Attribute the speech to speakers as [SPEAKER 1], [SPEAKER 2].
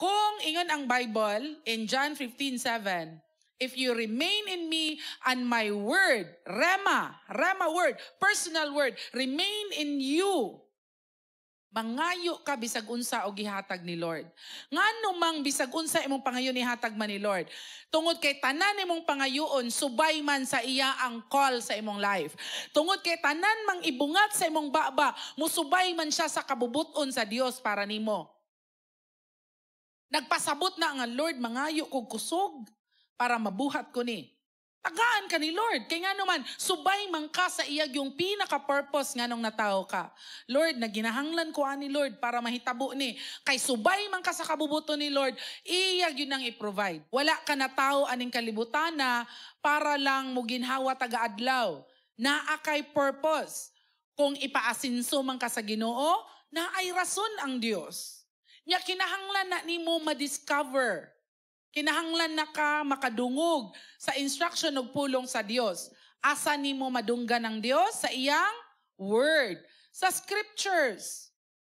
[SPEAKER 1] Kung ingon ang Bible in John 15:7, if you remain in me and my word, rema word, personal word, remain in you, mangayo ka bisag unsa og gihatag ni Lord. Ngano mang bisag unsa imong pangayon ihatag man ni Lord. Tungod kay tanan imong pangayoon, subay man sa iya ang call sa imong life. Tungod kay tanan mang ibungat sa imong baba, musubay man siya sa kabubuton sa Dios para nimo. Nagpasabot na nga Lord, mangayo kog kusog para mabuhat ko ni. Tagaan ka ni Lord. Kaya nga naman, subay man ka sa iyag yung pinaka-purpose nga nung natao ka. Lord, naginahanglan ko ani Lord para mahitabo ni. Kay subay man ka sa kabubuto ni Lord, iyag yun ang i-provide. Wala ka na tao aning kalibutan na para lang mo ginhawa taga-adlaw. Naa kay purpose. Kung ipaasinso man ka sa Ginoo, na ay rason ang Dios. Nya kinahanglan na nimo ma-discover. Kinahanglan na ka makadungog sa instruction ug pulong sa Dios. Asa nimo madunggan ng Dios? Sa iyang word, sa scriptures.